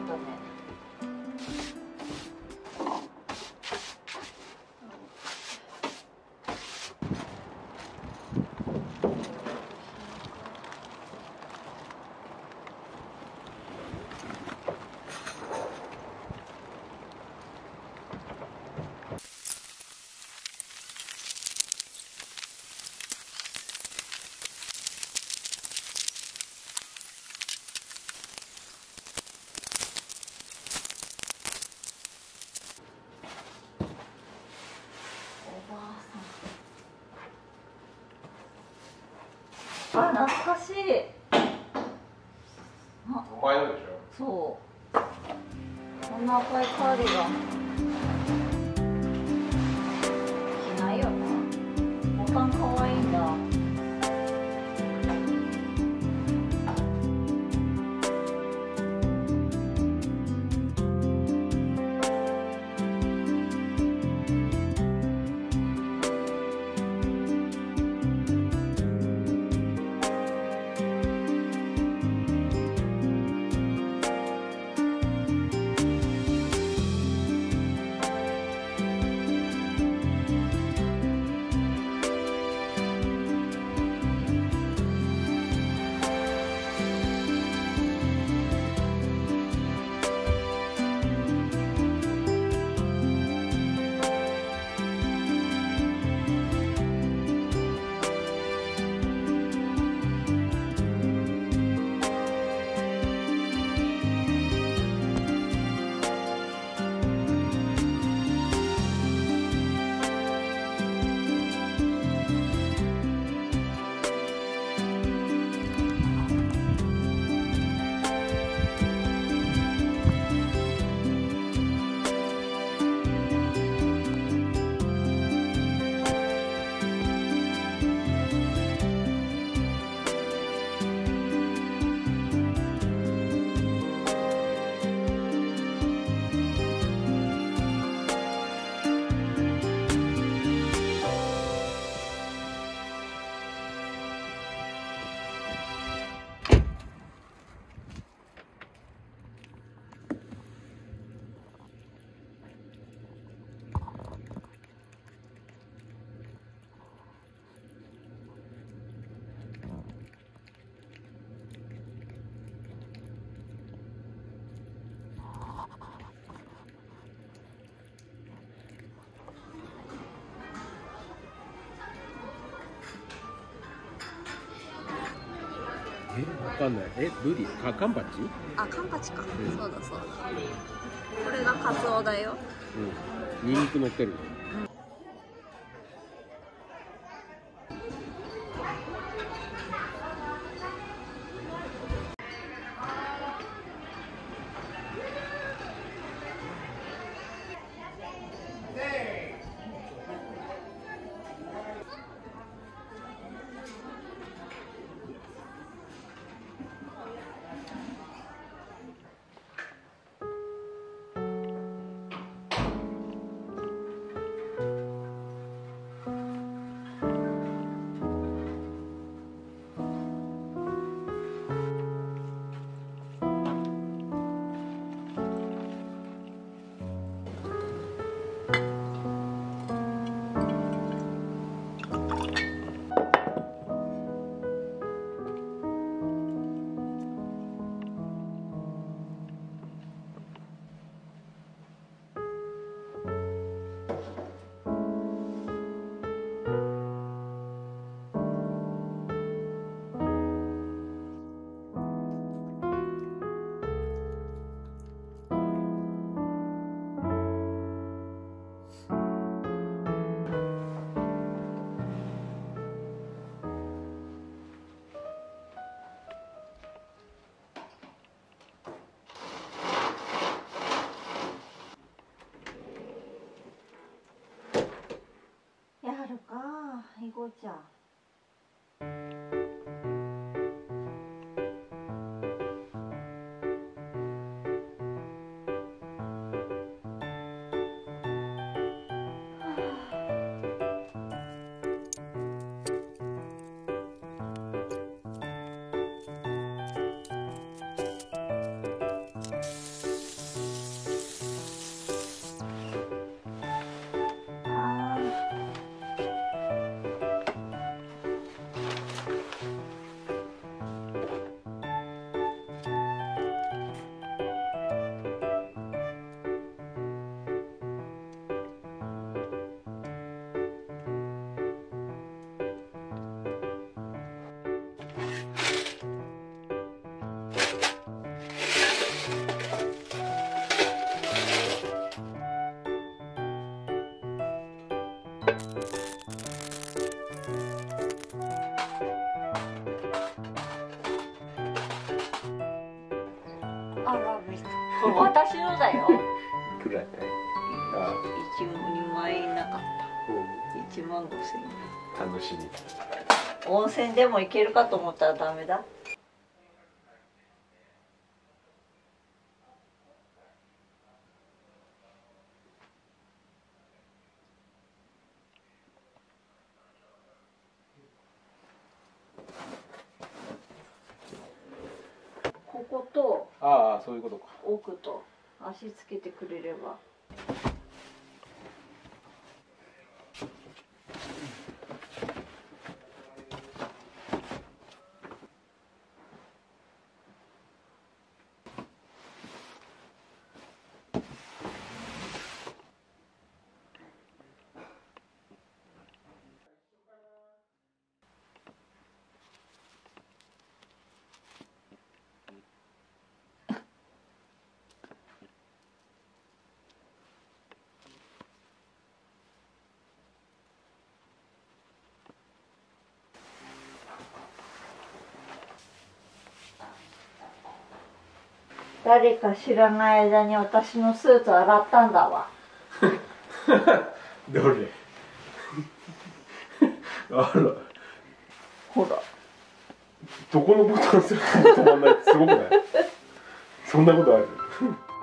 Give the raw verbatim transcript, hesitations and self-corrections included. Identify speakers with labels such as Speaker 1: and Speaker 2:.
Speaker 1: ね。あ、懐かしい。あ、
Speaker 2: お前のでしょ。
Speaker 1: そう。こんな赤いカーディガン。着ないよな。ボタン可愛いんだ。
Speaker 2: え、わかんない。え、ブリ、か、カンパチ？
Speaker 1: あ、カンパチか。うん、そうだそうだ。これがカツオだよ。
Speaker 2: うん。ニンニク乗ってる。
Speaker 1: やるか、いこちゃん。
Speaker 3: 見せて。これ私のだよ。
Speaker 2: いくらやね。あ
Speaker 3: 一二万円なかった。
Speaker 2: うん。
Speaker 3: 一万五千円。
Speaker 2: 楽しみ。
Speaker 3: 温泉でも行けるかと思ったらダメだ。ここと
Speaker 2: ああ、そういうことか。
Speaker 3: 奥と足つけてくれれば。誰か知らない間に私のスーツ洗ったんだわ。
Speaker 2: どれあら、
Speaker 3: ほら。
Speaker 2: どこのボタンすると止まんないってすごくない？そんなことある？